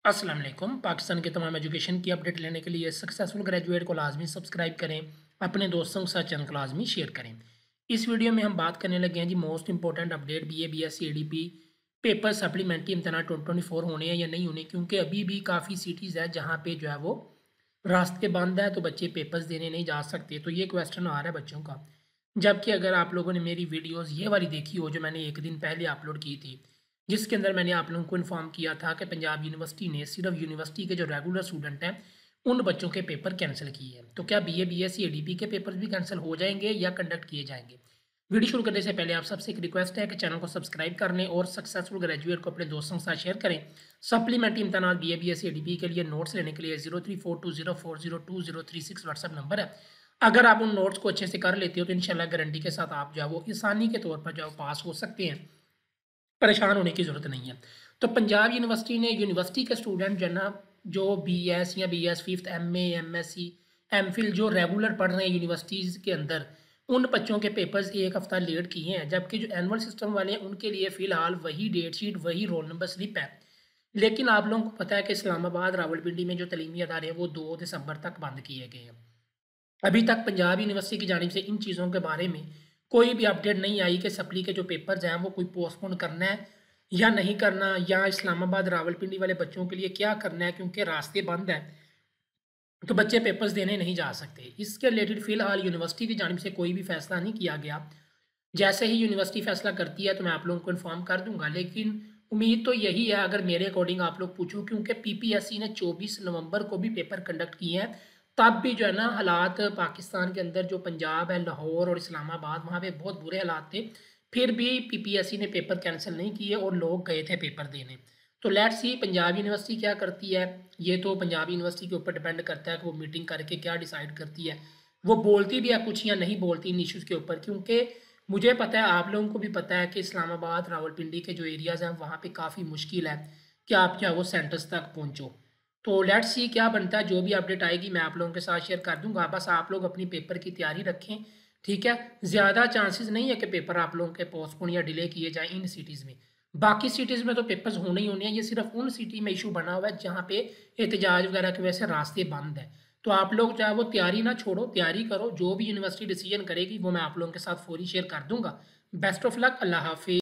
अस्सलाम वालेकुम। पाकिस्तान के तमाम एजुकेशन की अपडेट लेने के लिए सक्सेसफुल ग्रेजुएट को लाजमी सब्सक्राइब करें, अपने दोस्तों के साथ चैनल को लाजमी शेयर करें। इस वीडियो में हम बात करने लगे हैं जी most important update BA BSc ADP paper supplementary इम्तहान 2024 होने हैं या नहीं होने, क्योंकि अभी भी काफ़ी सिटीज़ है जहाँ पे जो है वो रास्ते बंद है तो बच्चे पेपर्स देने नहीं जा सकते। तो ये क्वेश्चन आ रहा है बच्चों का। जबकि अगर आप लोगों ने मेरी वीडियोस ये वाली देखी हो जो मैंने एक दिन पहले अपलोड की थी, जिसके अंदर मैंने आप लोगों को इन्फॉर्म किया था कि पंजाब यूनिवर्सिटी ने सिर्फ यूनिवर्सिटी के जो रेगुलर स्टूडेंट हैं उन बच्चों के पेपर कैंसिल किए हैं। तो क्या बीए बीएससी एडीपी के पेपर्स भी कैंसिल हो जाएंगे या कंडक्ट किए जाएंगे? वीडियो शुरू करने से पहले आप सबसे एक रिक्वेस्ट है कि चैनल को सब्सक्राइब कर लें और सक्सेसफुल ग्रेजुएट को अपने दोस्तों के साथ शेयर करें। सप्लीमेंट्री इम्तहान बीए बीएससी एडीपी के लिए नोट्स लेने के लिए 0342040236 व्हाट्सएप नंबर है। अगर आप उन नोट्स को अच्छे से कर लेते हो तो इंशाल्लाह गारंटी के साथ आप जो है वो आसानी के तौर पर जो है पास हो सकते हैं। परेशान होने की ज़रूरत नहीं है। तो पंजाब यूनिवर्सिटी ने यूनिवर्सिटी के स्टूडेंट जो है ना, जो बीएस या BS fifth MA MSc MPhil जो रेगुलर पढ़ रहे हैं यूनिवर्सिटीज़ के अंदर, उन बच्चों के पेपर्स एक हफ़्ता लेट किए हैं। जबकि जो एनुअल सिस्टम वाले हैं उनके लिए फ़िलहाल वही डेट शीट वही रोल नंबर स्लिप है। लेकिन आप लोगों को पता है कि इस्लामाबाद रावलपिंडी में जो तलीमी अदारे हैं वो 2 दिसंबर तक बंद किए गए हैं। अभी तक पंजाब यूनिवर्सिटी की जानिब से इन चीज़ों के बारे में कोई भी अपडेट नहीं आई कि सप्ली के जो पेपर्स हैं वो कोई पोस्टपोन करना है या नहीं करना, या इस्लामाबाद रावलपिंडी वाले बच्चों के लिए क्या करना है, क्योंकि रास्ते बंद हैं तो बच्चे पेपर्स देने नहीं जा सकते। इसके रिलेटेड फ़िलहाल यूनिवर्सिटी की जानिब से कोई भी फ़ैसला नहीं किया गया। जैसे ही यूनिवर्सिटी फ़ैसला करती है तो मैं आप लोगों को इन्फॉर्म कर दूंगा। लेकिन उम्मीद तो यही है, अगर मेरे अकॉर्डिंग आप लोग पूछो, क्योंकि पीपीएससी ने 24 नवंबर को भी पेपर कंडक्ट किए हैं। तब भी जो है ना हालात पाकिस्तान के अंदर जो पंजाब है, लाहौर और इस्लामाबाद, वहाँ पे बहुत बुरे हालात थे। फिर भी पीपीएससी ने पेपर कैंसिल नहीं किए और लोग गए थे पेपर देने। तो लेट्स सी पंजाब यूनिवर्सिटी क्या करती है। ये तो पंजाब यूनिवर्सिटी के ऊपर डिपेंड करता है कि वो मीटिंग करके क्या डिसाइड करती है। वो बोलती भी है कुछ या नहीं बोलती इन इश्यूज़ के ऊपर, क्योंकि मुझे पता है, आप लोगों को भी पता है कि इस्लामाबाद रावलपिंडी के जो एरियाज़ हैं वहाँ पे काफ़ी मुश्किल है कि आप जो है वो सेंटर्स तक पहुँचो। तो लेट्स सी क्या बनता है। जो भी अपडेट आएगी मैं आप लोगों के साथ शेयर कर दूंगा। बस आप लोग अपनी पेपर की तैयारी रखें, ठीक है। ज़्यादा चांसेस नहीं है कि पेपर आप लोगों के पोस्टपोन या डिले किए जाएँ इन सिटीज़ में। बाकी सिटीज़ में तो पेपर्स होने ही होने हैं। ये सिर्फ उन सिटी में इशू बना हुआ है जहाँ पे एहतजाज वगैरह की वजह से रास्ते बंद है। तो आप लोग चाहे वो तैयारी ना छोड़ो, तैयारी करो। जो भी यूनिवर्सिटी डिसीजन करेगी वो मैं आप लोगों के साथ फौरी शेयर कर दूंगा। Best of luck. अल्लाह हाफिज़।